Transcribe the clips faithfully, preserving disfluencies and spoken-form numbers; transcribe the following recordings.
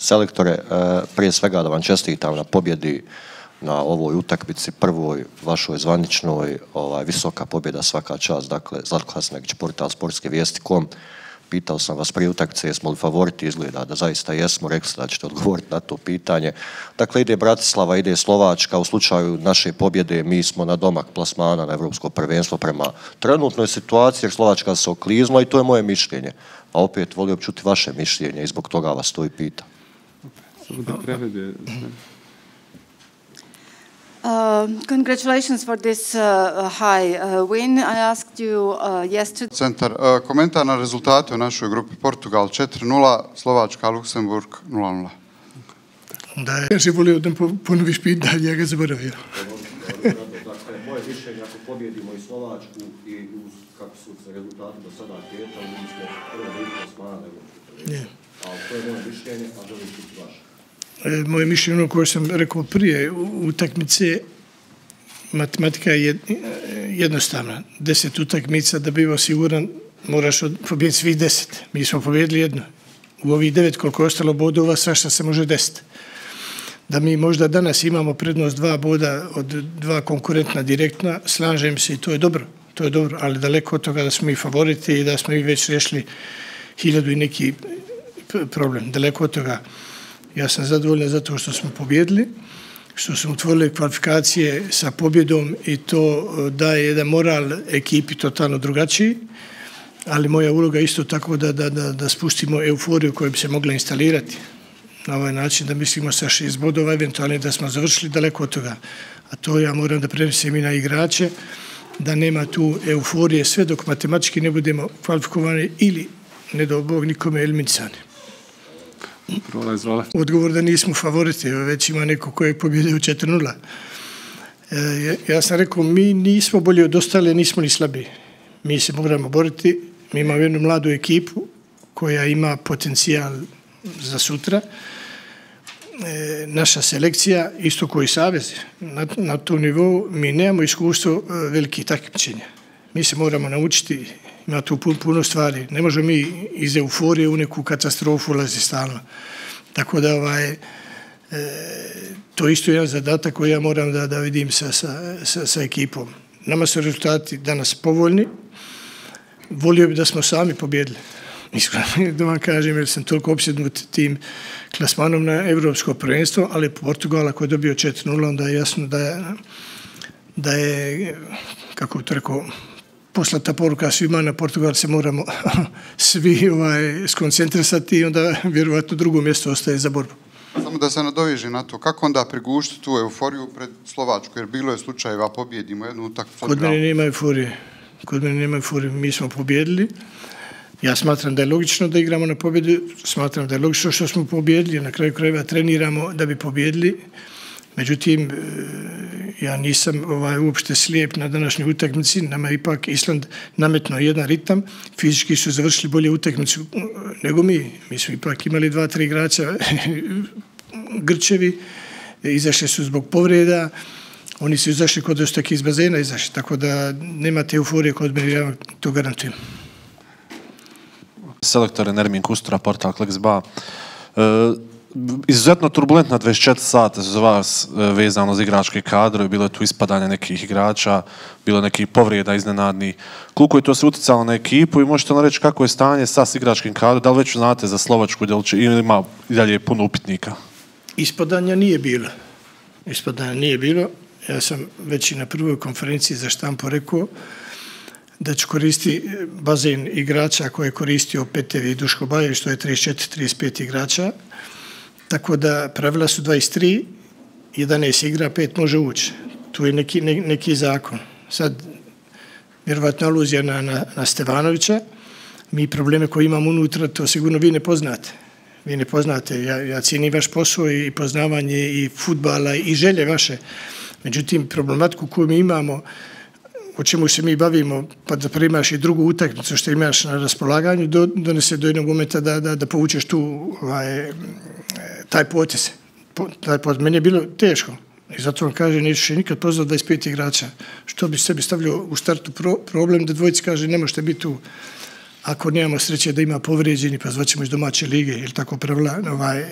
Selektore, prije svega da vam čestitam na pobjedi na ovoj utakmici, prvoj vašoj zvaničnoj, ovaj, visoka pobjeda, svaka čast. Dakle, Zlatko Hasanbegović, portal Sportske vijesti точка com. Pitao sam vas prije utakmice jesmo li favoriti, izgleda da zaista jesmo, rekli ste da ćete odgovoriti na to pitanje. Dakle, ide Bratislava, ide Slovačka, u slučaju naše pobjede mi smo na domak plasmana na evropsko prvenstvo prema trenutnoj situaciji, jer Slovačka se okliznula i to je moje mišljenje. A opet volio bi čuti vaše mišljenje i zbog toga vas to i pitam. Uh, congratulations for this uh, high uh, win. I asked you uh, yesterday. Centar, uh, komentar na rezultate u našoj grupi: Portugal četiri nula, Slovačka, Luksemburg nula nula. Da, ja še volio da ponoviš pitanje, ja ga zaboravio. Dakle, moje mišljenje, ako pobjedimo i Slovačku i kako su se rezultati do sada kretali, mi smo prvo drugi plasmana na evropsko prvenstvo. Ali to je moje mišljenje, a želim čuti vaše. Moje mišljenje, ono koje sam rekao prije, utakmice, matematika je jednostavna. Deset utakmica da bi osiguran, moraš pobijediti svih deset. Mi smo pobjedili jedno. U ovih devet koliko je ostalo bodova, svašta se može desiti. Da mi možda danas imamo prednost dva boda od dva konkurentna direktna, slažem se i to je dobro. To je dobro, ali daleko od toga da smo mi favoriti i da smo mi već rešili hiljadu i neki problem. Daleko od toga. Ja sam zadovoljan zato što smo pobjedili, što smo otvorili kvalifikacije sa pobjedom i to daje jedan moral ekipi totalno drugačiji, ali moja uloga isto tako da, da, da, da spustimo euforiju koja bi se mogla instalirati na ovaj način, da mislimo sa šest bodova, eventualno da smo završili daleko od toga. A to ja moram da prenesem i na igrače, da nema tu euforije sve dok matematički ne budemo kvalifikovani ili, ne do Bog, nikome eliminisani. Odgovor da nismo favoriti, već ima neko koji je pobjedio četiri nula. Ja sam rekao, mi nismo bolji od ostale, nismo ni slabiji. Mi se moramo boriti, mi imamo jednu mladu ekipu koja ima potencijal za sutra. Naša selekcija, isto koji savez, na, na tom nivou mi nemamo iskustvo velikih takmičenja. Mi se moramo naučiti, ima tu puno stvari. Ne možemo mi iz euforije u neku katastrofu ulazi stalno. Tako da ovaj, e, to isto je jedan zadatak koji ja moram da, da vidim sa, sa, sa, sa ekipom. Nama su rezultati danas povoljni. Volio bi da smo sami pobjedili. Iskreno da vam kažem, jer sam toliko opsjednut tim klasmanom na evropsko prvenstvo, ali Portugal ako je dobio četiri nula, onda je jasno da je, da je kako bi to rekao, poslata poruka svima na Portugal se moramo svi ovaj, skoncentrisati i onda vjerovatno drugo mjesto ostaje za borbu. Samo da se nadoveže na to, kako onda prigušiti tu euforiju pred Slovačku, jer bilo je slučajeva pobjedimo jednu utakmicu. Kod mene nema euforije. Kod mene nema euforije. Mi smo pobjedili. Ja smatram da je logično da igramo na pobjedu, smatram da je logično što smo pobjedili, na kraju krajeva treniramo da bi pobjedili. Međutim, ja nisam ovaj, uopšte slijep na današnjoj utakmici, nama je ipak Island nametno jedan ritam, fizički su završili bolje utakmicu nego mi. Mi smo ipak imali dva, tri igrača Grčevi, izašli su zbog povreda, oni su izašli kod ostak iz bazena, izašli, tako da nema te euforije kod mene, ja to garantujem. Selektore Nermin Kustura, portal Kleksba. E, izuzetno turbulentna dvadeset četiri sata za vas vezano za igračke kadre, bilo je tu ispadanje nekih igrača, bilo je nekih povreda iznenadnih. Koliko je to se uticalo na ekipu i možete nam reći kako je stanje sa igračkim kadrom, da li već znate za Slovačku ili ima i dalje puno upitnika? Ispadanja nije bilo. Ispadanja nije bilo. Ja sam već i na prvoj konferenciji za štampu rekao da ću koristiti bazen igrača koje je koristio Petev i Duško Bajević, što je trideset četiri trideset pet igrača. Tako da pravila su dvadeset tri, jedanaest igra, pet može ući. Tu je neki, ne, neki zakon. Sad, vjerovatno aluzija na, na, na Stevanovića. Mi probleme koje imamo unutra, to sigurno vi ne poznate. Vi ne poznate. Ja, ja cijenim vaš posao i poznavanje i fudbala i želje vaše. Međutim, problematiku koju mi imamo, o čemu se mi bavimo, pa da primaš i drugu utakmicu što imaš na raspolaganju, do, donese do jednog momenta da, da, da povučeš tu ovaj, taj potez. Taj potez. Meni je bilo teško. I zato vam kaže, neću nikad pozvati dvadeset pet igrača. Što bi sebi stavljao u startu pro, problem da dvojici kaže ne možete biti tu. Ako nemamo sreće da ima povrijeđeni, pa zvaćemo iz domaće lige, ili tako pravila ovaj,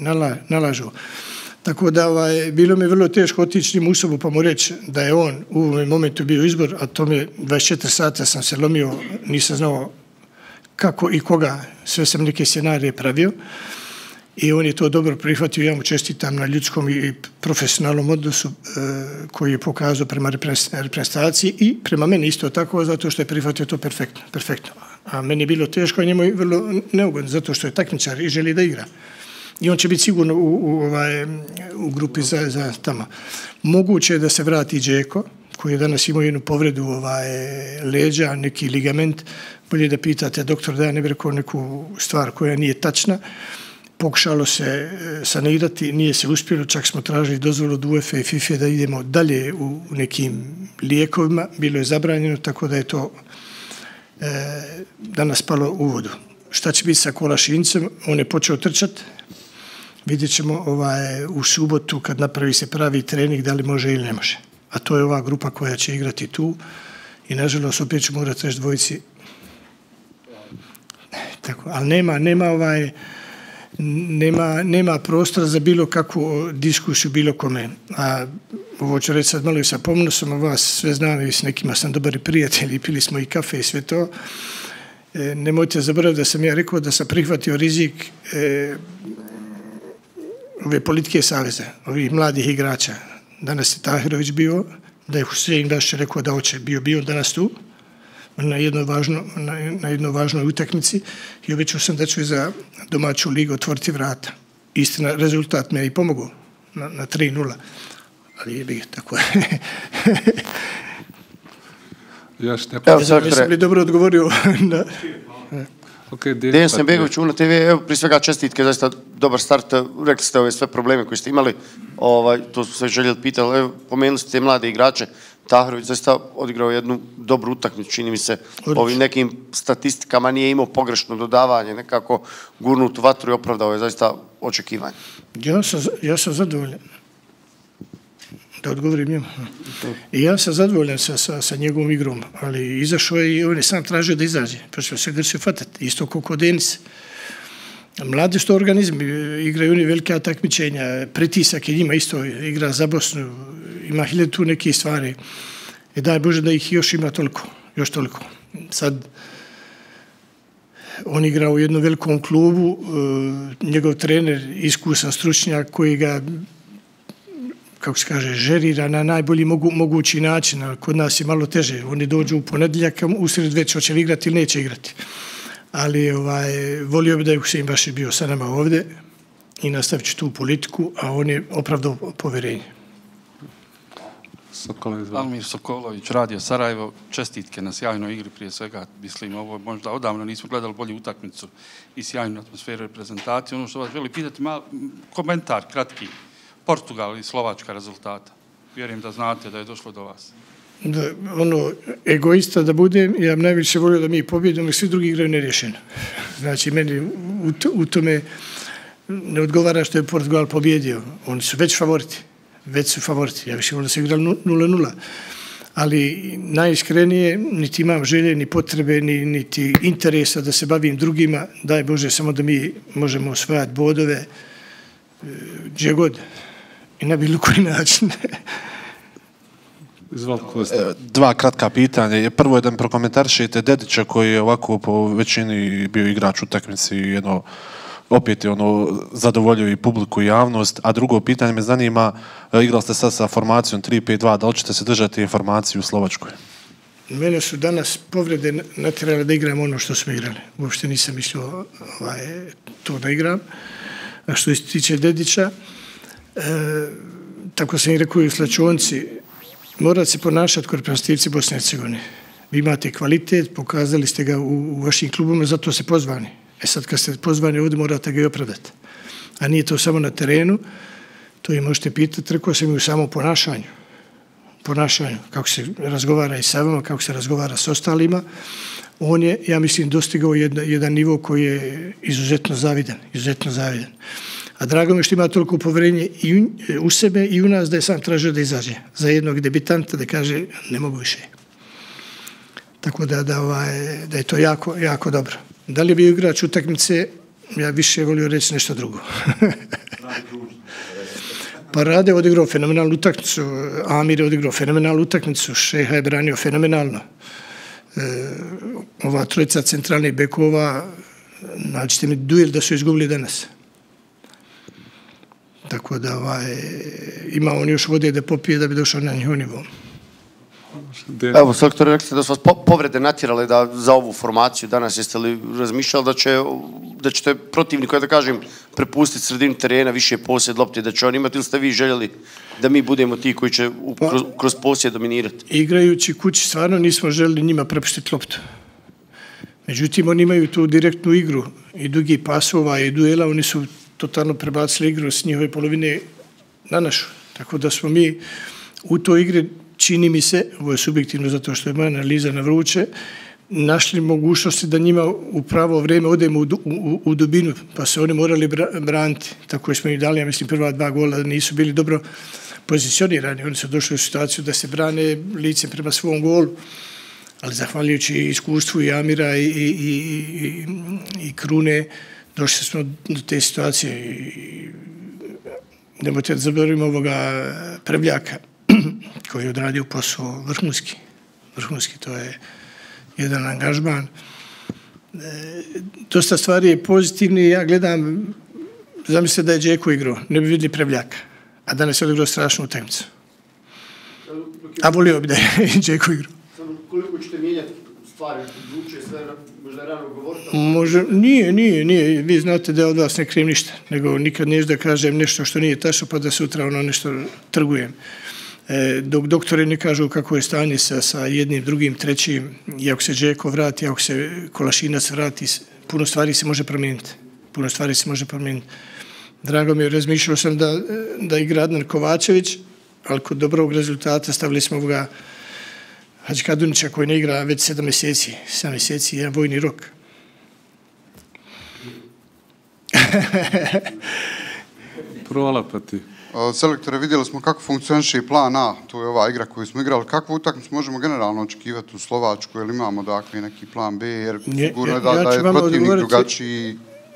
nala, nalažu. Tako da ovaj, bilo mi je vrlo teško otići njim u sobu pa mu reći da je on u ovom momentu bio izbor, a to mi dvadeset četiri sata sam se lomio, nisam znao kako i koga, sve sam neke scenarije pravio i on je to dobro prihvatio. Ja mu čestitam na ljudskom i profesionalnom odnosu e, koji je pokazao prema reprezentaciji i prema meni isto tako, zato što je prihvatio to perfektno. perfektno. A meni je bilo teško, a njemu je vrlo neugodno, zato što je takmičar i želi da igra. I on će biti sigurno u, u, ovaj, u grupi za, za tamo. Moguće je da se vrati Džeko, koji je danas imao jednu povredu ovaj, leđa, neki ligament. Bolje da pitate doktor da ja ne bi rekao neku stvar koja nije tačna. Pokušalo se sanirati, nije se uspjelo, čak smo tražili dozvolu od U E F A i FIFA da idemo dalje u nekim lijekovima. Bilo je zabranjeno, tako da je to e, danas palo u vodu. Šta će biti sa Kolašincem? On je počeo trčati. Vidjet ćemo ovaj, u subotu kad napravi se pravi trening da li može ili ne može. A to je ova grupa koja će igrati tu i nažalost opet ću morati reći dvojici. Tako, ali nema, nema, ovaj, nema, nema prostora za bilo kakvu diskusiju, bilo kome. A ovo ću reći sad malo i sa pomnosom, a vas sve znam i s nekima sam dobari prijatelji, pili smo i kafe i sve to. E, nemojte zaboraviti da sam ja rekao da sam prihvatio rizik e, ove politike saveza, ovih mladih igrača. Danas je Tahirović bio, da je Husein Dašće rekao da hoće, bio bio danas tu, na jednoj važno, na, na jednoj važnoj utakmici i obećao sam da ću za domaću ligu otvoriti vrata. Istina, rezultat me je i pomogao na, na tri nula, ali je bi tako. Još ne pa... Mislim li dobro odgovorio na... Okay, Dejan Sembegović, U N A T V, evo prije svega čestitke, zaista dobar start, rekli ste ove sve probleme koje ste imali, ovaj, to su sve željeli pitali, evo pomenuli ste te mlade igrače, Tahirović zaista odigrao jednu dobru utakmicu, čini mi se, ovim nekim statistikama nije imao pogrešno dodavanje, nekako gurnut u vatru i opravdao je zaista očekivanje. Ja sam, ja sam zadovoljan. Da odgovorim njemu. I ja sam zadovoljan sa, sa, sa njegovom igrom, ali izašao je i on je sam tražio da izađe. Pa će se grče fatati, isto kako Denis. Mladi što organizam, igraju oni velike takmičenja, pritisak je njima isto, igra za Bosnu, ima hiljadu tu neke stvari. I daj Bože da ih još ima toliko, još toliko. Sad, on igra u jednom velikom klubu, njegov trener, iskusan stručnjak koji ga, kako se kaže, žerira na najbolji mogu, mogući način, a kod nas je malo teže. Oni dođu u ponedjeljak, usred već hoće li igrati ili neće igrati. Ali ovaj, volio bi da je Husein Bašić bio sa nama ovdje i nastavit će tu politiku, a on je opravdao povjerenje. Almir Sokolović, Radio Sarajevo, čestitke na sjajnoj igri prije svega. Mislim, ovo možda odavno nismo gledali bolju utakmicu i sjajnu atmosferu reprezentacije. Ono što vas želi pitati, mal, komentar kratki. Portugal i Slovačka rezultata. Vjerujem da znate da je došlo do vas. Da, ono, egoista da budem, ja bi najviše volio da mi pobjedimo, ali svi drugi igraju nerješeno. Znači, meni u, u tome ne odgovara što je Portugal pobjedio. Oni su već favoriti. Već su favoriti. Ja više volio da se igrali nula nula. Ali najiskrenije, niti imam želje, ni potrebe, ni, niti interesa da se bavim drugima. Daj Bože, samo da mi možemo osvajati bodove gdje god i na bilo koji način. Dva kratka pitanja. Prvo je da mi prokomentarišete Dedića koji je ovako po većini bio igrač u utakmici i jedno, opet je ono zadovoljio i publiku i javnost. A drugo pitanje me zanima, igrali ste sad sa formacijom tri pet dva, da li ćete se držati informaciju u Slovačkoj? Mene su danas povrede natjerale da igram ono što smo igrali. Uopšte nisam mislio ovaj, to da igram. A što se tiče Dedića, e, tako sam i rekao i u slačonci, morate se ponašati kod reprezentativci Bosne i Hercegovine. Vi imate kvalitet, pokazali ste ga u, u vašim klubima, zato ste pozvani. E sad kad ste pozvani ovdje morate ga i opravdati. A nije to samo na terenu, to i možete pitati, rekao sam i u samom ponašanju. Ponašanju, kako se razgovara i sa vama, kako se razgovara s ostalima. On je, ja mislim, dostigao jedan, jedan nivo koji je izuzetno zavidan, izuzetno zavidan. A drago mi što ima toliko povjerenje i u, u sebe i u nas da je sam tražio da izađe za jednog debitanta da kaže ne mogu više. Tako da, da, ovaj, da je to jako, jako dobro. Da li je bio igrač utakmice, ja više volio reći nešto drugo. Pa Rade je odigrao fenomenalnu utakmicu, Amir je odigrao fenomenalnu utakmicu, Šeha je branio fenomenalno. E, ova trojica centralnih bekova, naćete mi duel da su izgubili danas. Tako da ovaj, ima on još vode da popije da bi došao na njihov nivo. Evo, selektor, rekli ste da su vas po- povrede natjerale da za ovu formaciju danas. Jeste li razmišljali da, će, da ćete protivniku, da kažem, prepustiti sredinu terena, više posjed lopte, da će on imati, ili ste vi željeli da mi budemo ti koji će u, kroz, kroz posjed dominirati? Igrajući kući stvarno nismo želeli njima prepustiti loptu. Međutim, oni imaju tu direktnu igru i dugi pasova i duela, oni su totalno prebacili igru s njihove polovine na našu. Tako da smo mi u toj igri, čini mi se, ovo je subjektivno zato što je moja analiza na vruće, našli mogućnosti da njima u pravo vrijeme odemo u, u, u dubinu, pa se oni morali braniti. Tako smo im dali, ja mislim, prva dva gola nisu bili dobro pozicionirani. Oni su došli u situaciju da se brane licem prema svom golu, ali zahvaljujući iskustvu i Amira i, i, i, i, i Krune, došli smo do te situacije. I nemojte da zaboravimo ovoga Prevljaka, koji je odradio posao vrhunski. Vrhunski, to je jedan angažman. E, dosta stvari je pozitivni. Ja gledam, zamislite da je Džeko igrao, ne bi vidjeli Prevljaka, a danas je odigrao strašnu utakmicu. A volio bi da je Džeko igrao. Koliko ćete mijenjati stvari, druče, sve, možda je rano govoriti? Može, nije, nije, nije. Vi znate da od vas ne krijem ništa, nego nikad neću da kažem nešto što nije tačno, pa da sutra ono nešto trgujem. E, dok doktori ne kažu kako je stanje sa, sa jednim, drugim, trećim, i ako se Džeko vrati, ako se Kolašinac vrati, puno stvari se može promijeniti. Puno stvari se može promijeniti. Drago mi je, razmišljao sam da, da igra Adnan Kovačević, ali kod dobrog rezultata stavili smo ga Hadžikadunića koji ne igra već sedam mjeseci, sedam mjeseci, jedan vojni rok. Provala pa ti. Selektore, vidjeli smo kako funkcioniše i plan A, to je ova igra koju smo igrali. Kakvu utakmicu možemo generalno očekivati u Slovačku, jer imamo dakle neki plan B, jer sigurno je da, ja da je protivnik drugačiji.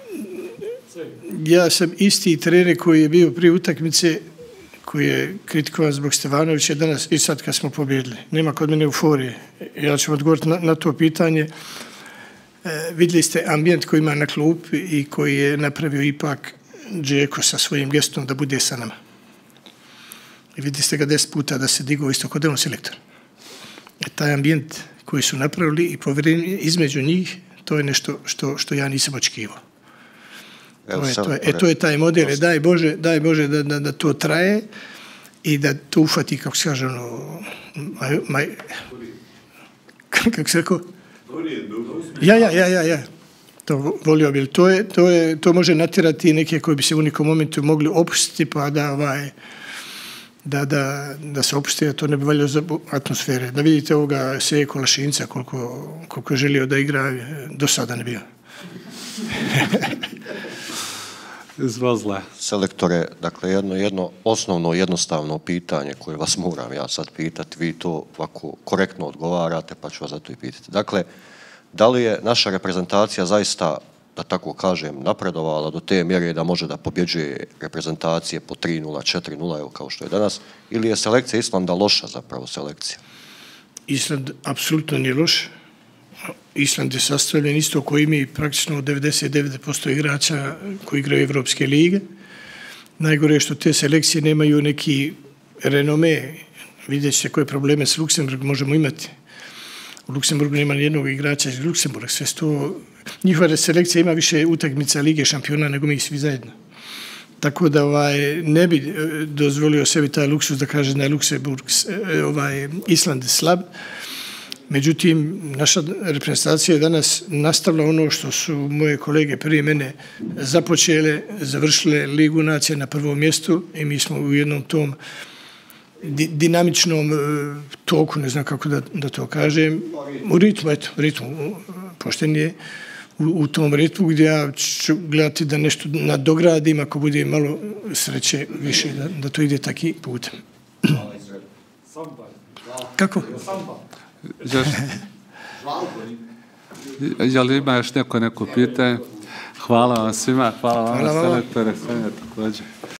Ja sam isti trener koji je bio prije utakmice, koji je kritikovan zbog Stevanovića danas i sad kad smo pobjedili. Nema kod mene euforije. Ja ću odgovoriti na, na to pitanje. E, vidjeli ste ambijent koji ima na klupi i koji je napravio ipak Džeko sa svojim gestom da bude sa nama. I vidjeli ste ga deset puta da se digao isto kod on selektor. E, taj ambijent koji su napravili i povjerenje između njih, to je nešto što, što ja nisam očekivao. To je, to je, e, to je taj model. E, daj Bože, daj Bože da, da, da to traje i da to ufati, kako se kaže, ono, maj, maj, kako se rekao? Ja, ja, ja, ja, ja. To volio bi. To, je, to, je, to može natjerati neke koji bi se u nekom momentu mogli opustiti, pa da, ovaj, da, da, da se opusti, a to ne bi valjalo za atmosfere. Da vidite ovoga Seje Kolašinca, koliko, koliko je želio da igra, do sada ne bio. Izvozle. Selektore, dakle, jedno, jedno osnovno, jednostavno pitanje koje vas moram ja sad pitati, vi to ovako korektno odgovarate, pa ću vas zato i pitati. Dakle, da li je naša reprezentacija zaista, da tako kažem, napredovala do te mjere da može da pobjeđuje reprezentacije po tri nula, četiri nula, evo kao što je danas, ili je selekcija Islanda loša zapravo selekcija? Island apsolutno nije loš. Island je sastavljen isto koji ima praktično devedeset devet posto igrača koji igraju Evropske lige. Najgore je što te selekcije nemaju neki renome. Vidjet ćete koje probleme s Luksemburgom možemo imati. U Luksemburgu nema nijednog igrača iz Luksemburga. Sve sto... Njihova selekcija ima više utakmica Lige šampiona nego mi svi zajedno. Tako da ovaj, ne bi dozvolio sebi taj luksus da kaže da je Luksemburg, ovaj, Island slab. Međutim, naša reprezentacija je danas nastavila ono što su moje kolege prije mene započele, završile Ligu nacija na prvom mjestu i mi smo u jednom tom di, dinamičnom toku, ne znam kako da, da to kažem, u ritmu, eto, ritmu, poštenije, u, u tom ritmu gdje ja ću gledati da nešto nadogradim ako bude malo sreće više, da, da to ide taki putem. Kako? Jel ima još neko neko pitanje? Hvala vam svima, hvala vam Hvala vama. selektore, Sanja također.